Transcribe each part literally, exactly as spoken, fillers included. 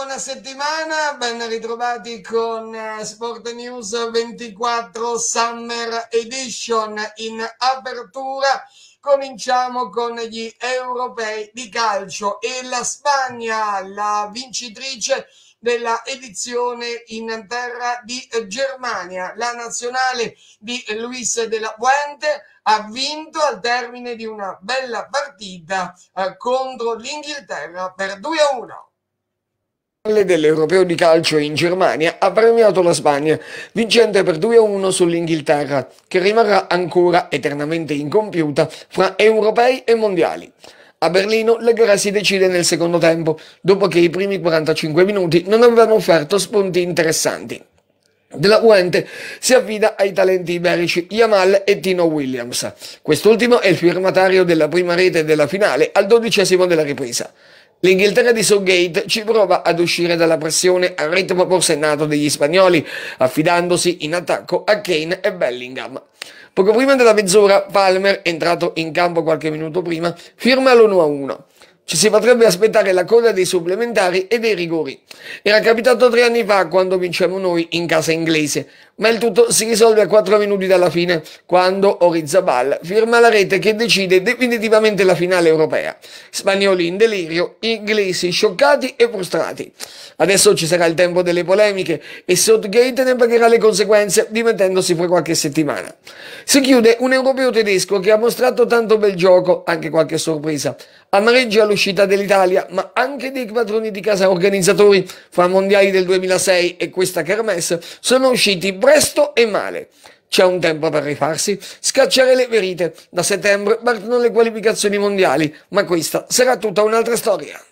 buona settimana, ben ritrovati con eh, Sport News ventiquattro Summer Edition in apertura. Cominciamo con gli europei di calcio e la Spagna, la vincitrice della edizione in terra di Germania. La nazionale di Luis de la Fuente ha vinto al termine di una bella partita eh, contro l'Inghilterra per due a uno. Dell'Europeo di calcio in Germania ha premiato la Spagna, vincente per due a uno sull'Inghilterra, che rimarrà ancora eternamente incompiuta fra europei e mondiali. A Berlino la gara si decide nel secondo tempo, dopo che i primi quarantacinque minuti non avevano offerto spunti interessanti. De la Fuente si affida ai talenti iberici Yamal e Tino Williams. Quest'ultimo è il firmatario della prima rete della finale al dodicesimo della ripresa. L'Inghilterra di Southgate ci prova ad uscire dalla pressione al ritmo forsennato degli spagnoli, affidandosi in attacco a Kane e Bellingham. Poco prima della mezz'ora, Palmer, entrato in campo qualche minuto prima, firma l'uno a uno. Ci si potrebbe aspettare la coda dei supplementari e dei rigori. Era capitato tre anni fa quando vincemmo noi in casa inglese, ma il tutto si risolve a quattro minuti dalla fine, quando Orizabal firma la rete che decide definitivamente la finale europea. Spagnoli in delirio, inglesi scioccati e frustrati. Adesso ci sarà il tempo delle polemiche e Southgate ne pagherà le conseguenze dimettendosi fra qualche settimana. Si chiude un europeo tedesco che ha mostrato tanto bel gioco, anche qualche sorpresa. Amareggia all'uscita dell'Italia, ma anche dei padroni di casa organizzatori fra mondiali del duemilasei e questa kermesse sono usciti presto e male. C'è un tempo per rifarsi, scacciare le ferite. Da settembre partono le qualificazioni mondiali, ma questa sarà tutta un'altra storia.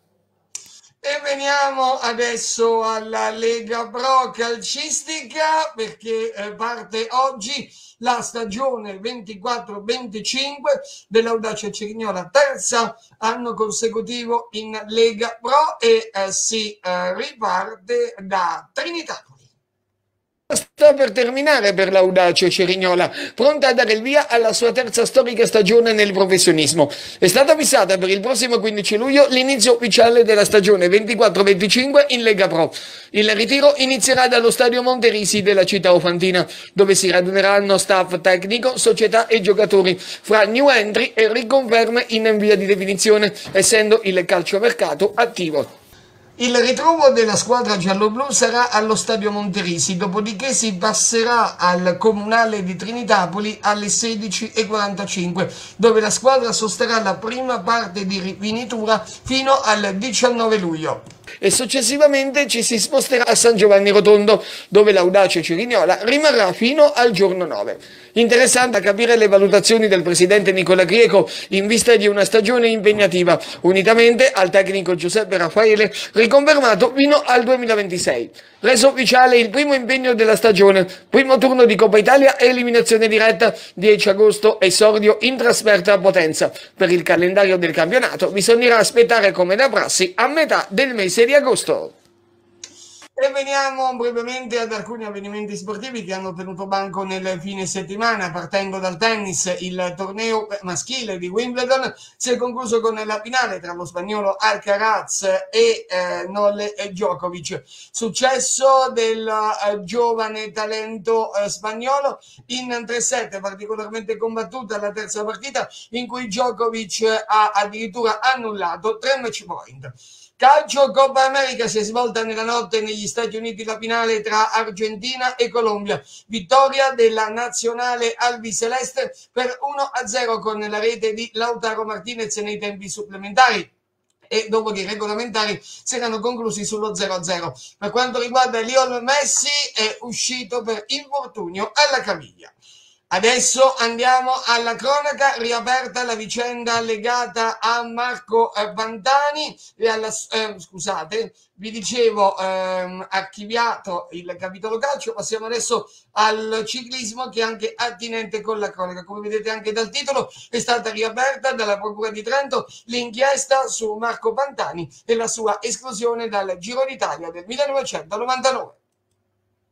E veniamo adesso alla Lega Pro calcistica, perché eh, parte oggi la stagione ventiquattro venticinque dell'Audace Cerignola, terza anno consecutivo in Lega Pro, e eh, si eh, riparte da Trinità. Sta per terminare per l'Audace Cerignola, pronta a dare il via alla sua terza storica stagione nel professionismo. È stata fissata per il prossimo quindici luglio l'inizio ufficiale della stagione ventiquattro venticinque in Lega Pro. Il ritiro inizierà dallo stadio Monterisi della città ofantina, dove si raduneranno staff tecnico, società e giocatori, fra new entry e riconferme in via di definizione, essendo il calciomercato attivo. Il ritrovo della squadra gialloblu sarà allo stadio Monterisi, dopodiché si passerà al comunale di Trinitapoli alle sedici e quarantacinque, dove la squadra sosterrà la prima parte di rifinitura fino al diciannove luglio. E successivamente ci si sposterà a San Giovanni Rotondo, dove l'Audace Cerignola rimarrà fino al giorno nove. Interessante capire le valutazioni del presidente Nicola Grieco in vista di una stagione impegnativa, unitamente al tecnico Giuseppe Raffaele, riconfermato fino al duemilaventisei. Reso ufficiale il primo impegno della stagione, primo turno di Coppa Italia e eliminazione diretta, dieci agosto, esordio in trasferta a Potenza. Per il calendario del campionato bisognerà aspettare come da prassi a metà del mese di agosto. E veniamo brevemente ad alcuni avvenimenti sportivi che hanno tenuto banco nel fine settimana. Partendo dal tennis, il torneo maschile di Wimbledon si è concluso con la finale tra lo spagnolo Alcaraz e eh, Novak Djokovic. Successo del eh, giovane talento eh, spagnolo in tre set, particolarmente combattuta la terza partita, in cui Djokovic ha addirittura annullato tre match point. Calcio Coppa America si è svolta nella notte negli Stati Uniti la finale tra Argentina e Colombia. Vittoria della nazionale albiceleste per uno a zero con la rete di Lautaro Martinez nei tempi supplementari. E dopo che i regolamentari si erano conclusi sullo zero a zero. Per quanto riguarda Lionel Messi, è uscito per infortunio alla caviglia. Adesso andiamo alla cronaca, riaperta la vicenda legata a Marco eh, Pantani e alla, eh, scusate, vi dicevo, ehm, archiviato il capitolo calcio, passiamo adesso al ciclismo che è anche attinente con la cronaca. Come vedete anche dal titolo, è stata riaperta dalla Procura di Trento l'inchiesta su Marco Pantani e la sua esclusione dal Giro d'Italia del millenovecentonovantanove.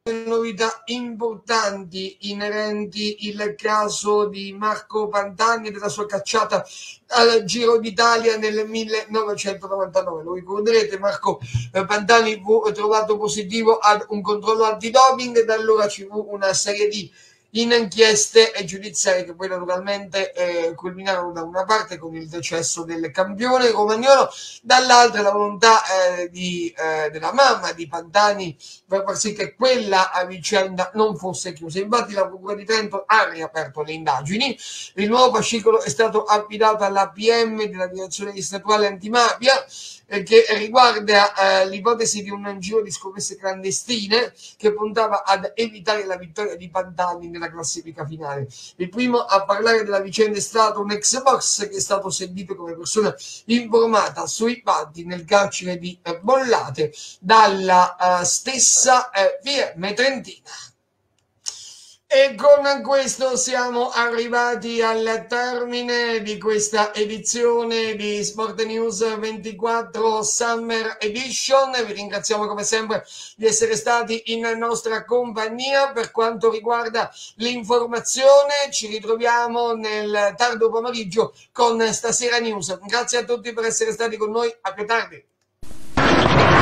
novità importanti inerenti il caso di Marco Pantani e della sua cacciata al Giro d'Italia nel millenovecentonovantanove. Lo ricorderete, Marco Pantani fu trovato positivo ad un controllo antidoping e da allora ci fu una serie di in inchieste e giudiziarie che poi naturalmente eh, culminarono da una parte con il decesso del campione romagnolo, dall'altra la volontà eh, di, eh, della mamma di Pantani per far sì che quella vicenda non fosse chiusa. Infatti la Procura di Trento ha riaperto le indagini, il nuovo fascicolo è stato affidato alla P M della Direzione Distrettuale Antimafia, che riguarda eh, l'ipotesi di un giro di scommesse clandestine che puntava ad evitare la vittoria di Pantani nella classifica finale. Il primo a parlare della vicenda è stato un ex box che è stato sentito come persona informata sui fatti nel carcere di eh, Bollate dalla uh, stessa eh, P M trentina. E con questo siamo arrivati al termine di questa edizione di Sport News ventiquattro Summer Edition. Vi ringraziamo come sempre di essere stati in nostra compagnia. Per quanto riguarda l'informazione, ci ritroviamo nel tardo pomeriggio con Stasera News. Grazie a tutti per essere stati con noi. A più tardi.